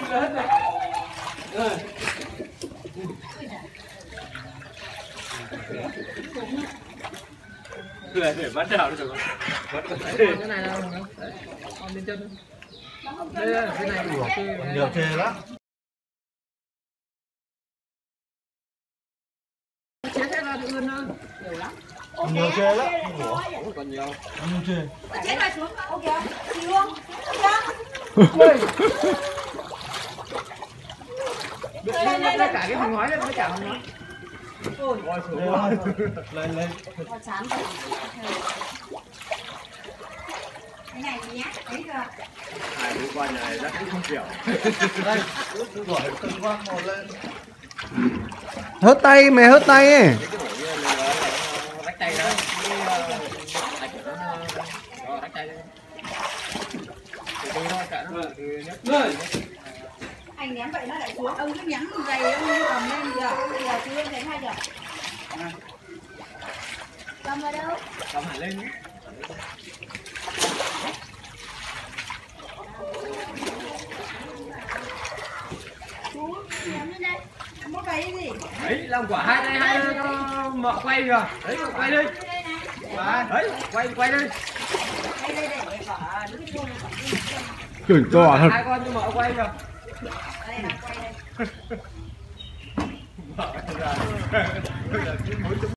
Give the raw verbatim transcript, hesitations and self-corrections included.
Để để bắt đảo được không? Cái này là còn lên chân. Đây là cái này của nhiều chê lắm. Chết hết ra tự nhiên nữa. Nhiều lắm. Nhiều chê lắm. Còn nhiều. Nhiều chê. Chết rồi xuống. Ok. Đi luôn. Lên lên cả cái hòn ngói lên với cả hòn ngói. Ôi. Lên lên. Còn chán rồi. Cái này gì nhá? Thấy chưa? Hai đứa qua nhà này rất không kiểu. Đây, cứ gọi từng con một lên. Hớt tay, mày hớt tay ấy. Rách tay đó. Rách tay đi. Từ từ thôi, cả nó từ nhất. Anh ném vậy nó lại xuống. Ông cứ nhắn giày ông đi cầm lên giờ. Bây giờ chưa thấy hai giờ. Cầm vào đâu? Cầm hẳn lên. Chú ném lên đây. Một cái gì? Đấy, làm quả hai tay hai tay cho mợ quay kìa. Đấy, quay đi. Đấy, quay quay đi. Đây đây để quả nước chua. Chuẩn cỏ thật. Hai con cho mợ quay kìa. Đây là quay đây. Mợ ra.